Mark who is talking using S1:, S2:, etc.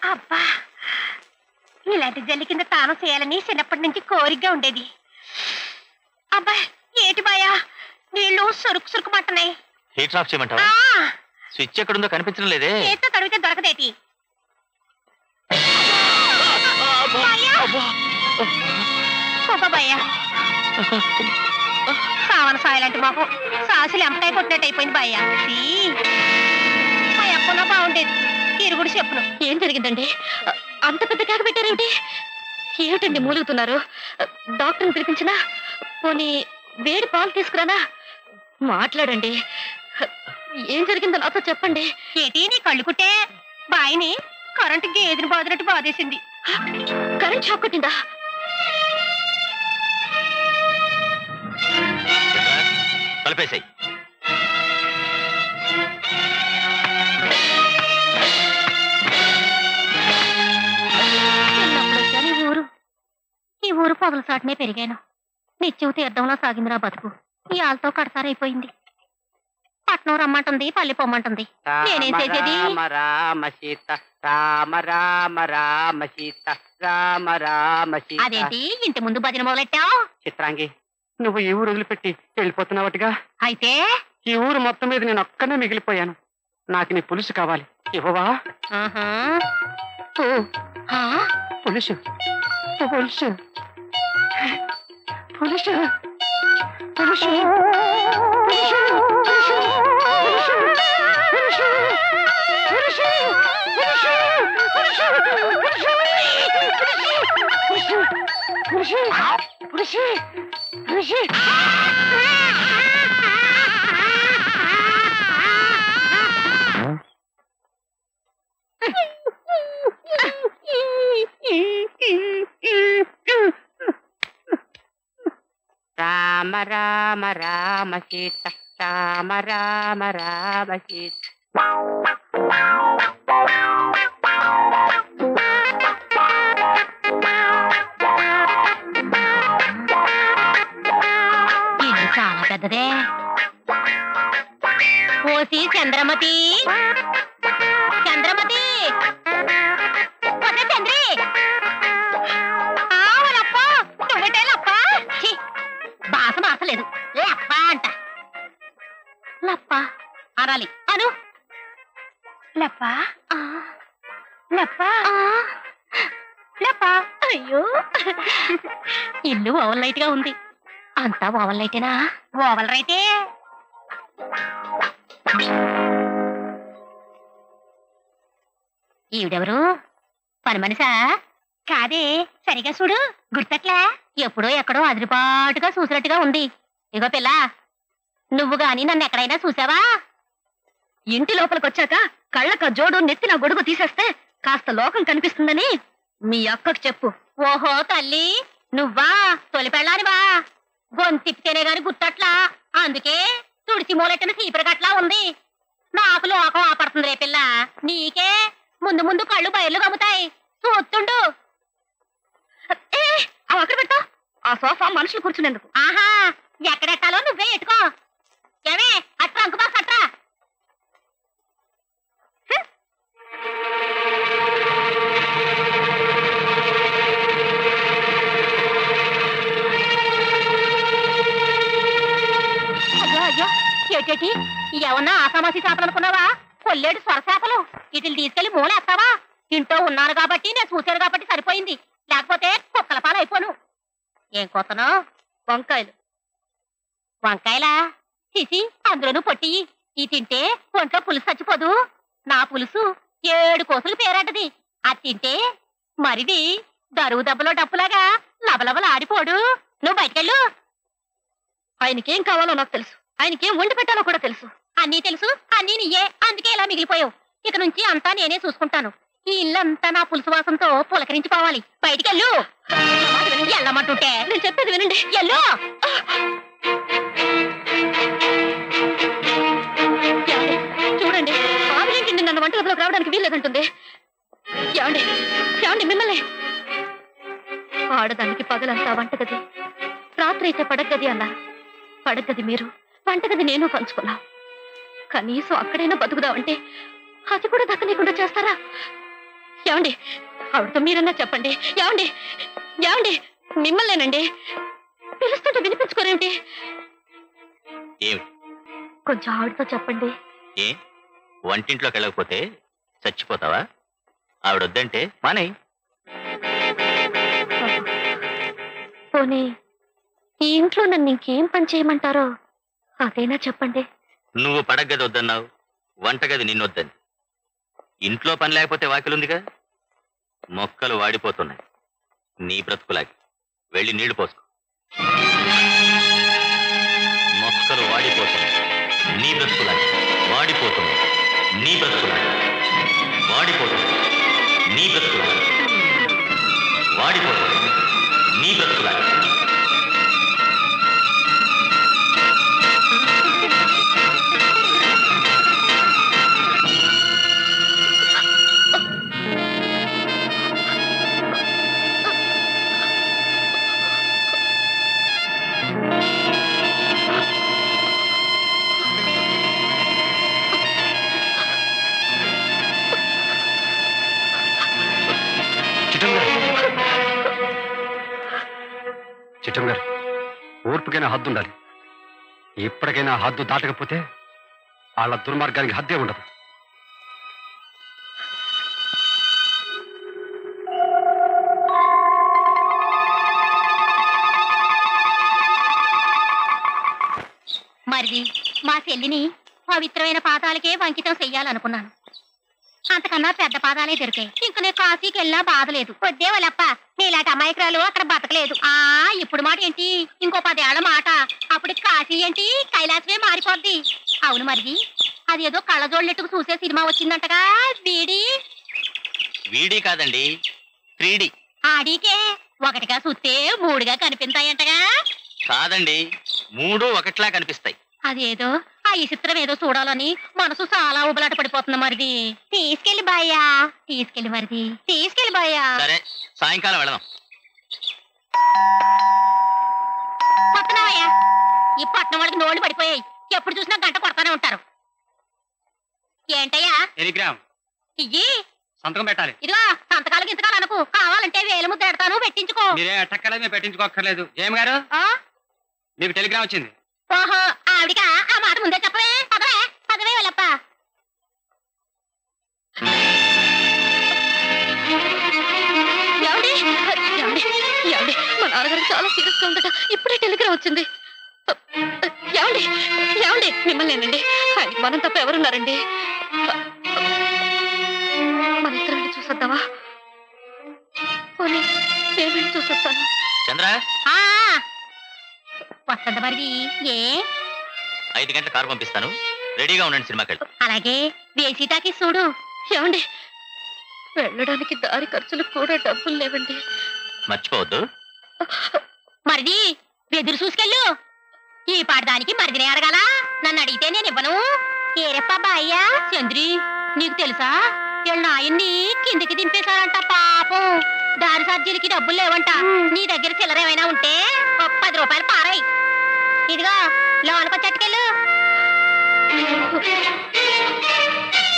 S1: అబ్బా, ఇలాంటి జల్లి కింద తానం చేయాలని చిన్నప్పటి నుంచి కోరికగా ఉండేది. అబ్బా ఏటి బాయా, నీళ్లు సురుకు సురుకుమంటున్నాయి.
S2: హీటర్ ఆఫ్ చేయమంటావా? స్విచ్ ఎక్కడుందో కనిపించడం లేదే.
S1: చేతితో తడిగితే దొరకదేటి. సావన సాయలాంటి మొహం సాసులు ఎంపకాయ కొట్టినట్టు అయిపోయింది బాయ్యా. మా అప్పున్నా బాగుండేది. తిరుగుడు చెప్పును.
S3: ఏం జరిగిందండి? అంత పెద్ద కేక పెట్టారేమిటి? ఏమిటండి మూలుగుతున్నారు? డాక్టర్ని పిలిపించినా? పోనీ వేడి పాలు తీసుకురానా? మాట్లాడండి. ఏం జరిగిందో నాతో చెప్పండి.
S1: ఏటి నీ కళ్ళు కుట్టే బాయిని కరెంటు గేదెని బాదినట్టు బాధేసింది.
S3: కరెంట్ షాక్ కొట్టిందా?
S2: కలిపేసాయి.
S1: ఈ ఊరు పొగల సాటునే పెరిగాను. నిత్యం తీర్థంలో సాగిందిరా బతుకు. ఈ ఆళ్ళతో కడసారైపోయింది. పట్నం రమ్మంటుంది, పల్లి పొమ్మంటుంది. నేనేం చేసేది?
S4: రామ రామ సీత రామ రామ రామ సీత రామ రామ సీత.
S1: అదేంటి ఇంటి ముందు భజన మొదలెట్టావు?
S4: చిత్రాంగి, నువ్వు ఈ ఊరు వదిలిపెట్టి వెళ్ళిపోతున్నావటిగా.
S1: అయితే
S4: ఈ ఊరు మొత్తం మీద నేను ఒక్కనే మిగిలిపోయాను. నాకు నీ పులుసు కావాలి, ఇవ్వవా? పులుసు పులుసు పులుసు పులుసు రామ రామ రామ సీత రామ రామ రామ సీత.
S1: ఇల్లు చాలా పెద్దదే. ఓసి చంద్రమతి, చంద్రమతి, చంద్రి, నువ్వేటే లప్ప? బాస మాసలేదు. లప్ప అంట. లప్ప అనాలి. అను. లప్ప లప్ప లప్ప. అయ్యో, ఇల్లు ఓవల్ లైట్ గా ఉంది. అంతా ఓవల్ లైటేనా? ఓవల్ రైతే. ఈవిడెవరు? పని మనిషా? కాదే, సరిగా చూడు, గుర్తట్లా. ఎప్పుడో ఎక్కడో అదిరిపాటుగా చూసినట్టుగా ఉంది. ఇగో పిల్ల, నువ్వు గాని నన్ను ఎక్కడైనా చూసావా?
S3: ఇంటి లోపలికొచ్చాక కళ్ళక జోడు నెత్తిన గొడుగు తీసేస్తే కాస్త లోకం కనిపిస్తుందని మీ అక్కకు చెప్పు.
S1: ఓహో తల్లి, నువ్వా? తొలి పెళ్ళానివా? గొంతిప్పితేనే గాని గుర్తట్లా. అందుకే తుడిసి మూలెట్టిన చీపురగట్లా ఉంది. నాకు లోకం ఆపడుతుంది రే పిల్ల. నీకే ముందు ముందు కళ్ళు బయర్లు కమ్ముతాయి. చూస్తుండు.
S3: అవి అక్కడ పెట్టా. ఆ సోఫా మనుషులు కూర్చునేందుకు.
S1: ఆహా, ఎక్కడెట్టాలో నువ్వే ఎట్టుకో. ఏమే అట్రా అంకు బాస్ అట్రా. అయ్యో అయ్యో, ఏటేటి ఏమన్నా ఆసామాసి చేపలు అనుకున్నావా? కొల్లేడు స్వరచేపలు. వీటిని తీసుకెళ్లి మూలేస్తావా? ఇంట్లో ఉన్నాను కాబట్టి, నేను చూశాను కాబట్టి సరిపోయింది. లేకపోతే కుక్కల పాలు అయిపోను. ఏం కొత్తను?
S3: వంకాయలు.
S1: వంకాయలా? తీసి అందులోనూ పొట్టి. ఈ తింటే ఒంట్లో పులుసు చచ్చిపోదు. నా పులుసు 7 కోసులు పేరాటది. అది తింటే మరిది దరువు దెబ్బలో డప్పులాగా లబలబలు ఆడిపోడు. నువ్వు బయటకెళ్ళు.
S3: ఆయనకేం కావాలో నాకు తెలుసు. ఆయనకేం వండి పెట్టాలో కూడా తెలుసు.
S1: అన్నీ తెలుసు, అన్నీ నీయే. అందుకే ఇలా మిగిలిపోయావు. ఇక నుంచి అంతా నేనే చూసుకుంటాను. ఈ ఇల్లంతా నా పులుసు వాసంతో పులకరించిపోవాలి. బయటికెళ్ళు. వెళ్ళమంటుంటే
S3: నేను చెప్పేది వినండి.
S1: ఎల్లు.
S3: చూడండి, ఆవిడేంటి నన్ను వంటగదిలోకి రావడానికి వీల్లేదంటుంది. ఏమండి ఏమండి, మిమ్మల్ని. ఆడదానికి పగలంతా వంటగది, రాత్రి అయితే పడగది అన్నారు. పడగది మీరు, వంటగది నేను పంచుకున్నాం. కనీసం అక్కడైనా బతుకుదామంటే అది కూడా దక్కనీయకుండా చేస్తారా? ఏమండి ఆవిడతో మీరన్నా చెప్పండి. ఏమండి ఏమండి మిమ్మల్నేనండి. పిలుస్తుంటే వినిపించుకోరేమిటి?
S2: ఏమిటి?
S3: కొంచెం ఆవిడతో చెప్పండి.
S2: ఏ వంటింట్లోకి వెళ్ళకపోతే చచ్చిపోతావా? ఆవిడొద్దంటే మానేయ్.
S3: పోనీ ఈ ఇంట్లో నన్ను ఇంకేం పని చేయమంటారో అదేనా చెప్పండి.
S2: నువ్వు పడగది వద్దన్నావు, వంటగది నిన్నొద్దని. ఇంట్లో పని లేకపోతే వాకిలుందిగా. మొక్కలు వాడిపోతున్నాయి నీ బ్రతుకులాగి. వెళ్ళి నీళ్లు పోసుకో. మొక్కలు వాడిపోతున్నాయి నీ బ్రతుకులాగి. వాడిపోతున్నాయి నీ బ్రతుకులాగి. వాడిపోతున్నాయి నీ బ్రతుకులాగి. వాడిపోతున్నాయి నీ బ్రతుకులాగి.
S5: చిట్టం గారు, ఓర్పుకైనా హద్దు ఉండాలి. ఎప్పటికైనా హద్దు దాటకపోతే వాళ్ళ దుర్మార్గానికి హద్దే ఉండదు.
S1: మరిది మా చెల్లిని పవిత్రమైన పాదాలకే అంకితం చెయ్యాలనుకున్నాను. అంతకన్నా పెద్ద పాదాలే దొరికాయి. ఇంక నేను కాశీకి వెళ్ళినా బాధ లేదు. వద్దే వాళ్ళప్ప, నీలాంటి అమాయకురాలు అక్కడ బతకలేదు. ఇప్పుడు మాట ఏంటి, ఇంకో 10 ఏళ్ల మాట. అప్పుడు కాశీ ఏంటి కైలాసమే మారిపోద్ది. అవును మరిది, అదేదో కళ్ళజోళ్ళెట్టుకు చూసే సినిమా వచ్చిందంటగా.
S2: వీడి కాదండి, 3D.
S1: ఆడికే ఒకటిగా చూస్తే 3గా కనిపిస్తాయంటగా.
S2: కాదండి, 3 ఒకట్లా కనిపిస్తాయి.
S1: అదేదో ఆ ఈ చిత్రం ఏదో చూడాలని మనసు చాలా ఉబలాట పడిపోతుంది మరిది. తీసుకెళ్ళి బాయ్యా, తీసుకెళ్ళి మరిది, తీసుకెళ్ళి బాయ్యా.
S2: సరే, సాయంకాలం వెళదాం.
S1: కొత్తనావయ్యా, ఈ పట్నం వాళ్ళకి నోళ్ళు పడిపోయాయి. ఎప్పుడు చూసినా గంట కొడతానే ఉంటారు. ఏంటయ్యా?
S4: టెలిగ్రామ్
S1: ఇయ్యి
S4: సంతకం పెట్టాలి.
S1: ఇదిగో సంతకాలకి ఇంతకాలు అనుకో, కావాలంటే వేలు ముద్ద పెడతాను, పెట్టించుకో.
S4: మీరే అట్టక్కలేదు, మేము పెట్టించుకోక్కర్లేదు. జయం గారు, మీకు టెలిగ్రామ్ వచ్చింది.
S1: ఓహో, ఆవిడికా ఆ మాట ముందే చెప్పవే. పదవే పదవే వాళ్ళప్ప.
S3: ఏమండి ఏమండి ఏమండి మా నాన్నగారికి చాలా సీరియస్ గా ఉందట. ఇప్పుడే టెలిగ్రామ్ వచ్చింది. ఏమండి ఏమండి మిమ్మల్నేనండి. ఆయనకి మనం తప్ప ఎవరున్నారండి? మన ఇద్దరం వెళ్ళి చూసొద్దామా? పోనీ నేను వెళ్ళి చూసొస్తాను.
S2: చంద్ర,
S1: వస్తుంది మరిది. ఏ
S2: 5 గంటల కారు పంపిస్తాను, రెడీగా ఉండండి. సినిమాకి వెళ్తాం.
S1: అలాగే వేసీటాకి చూడు.
S3: ఏమండి వెళ్ళడానికి దారి ఖర్చులకు కూడా డబ్బులు లేవండి.
S2: మర్చిపోవద్దు.
S1: మరిది ఎదురు చూసుకెళ్ళు. ఈ పాడదానికి మరిదినే అడగాల, నన్ను అడిగితే నేను ఇవ్వను. ఏరెప్ప బాయ్యా. చంద్రి, నీకు తెలుసా వీళ్ళ నాయన్ని కిందికి దింపేశారంట. పాపం దారి సర్జీలకి డబ్బులు లేవంట. నీ దగ్గర చిల్లర ఏమైనా ఉంటే 10 రూపాయలు పారాయి. ఇదిగో లోనకొచ్చేట్టుకెళ్ళు.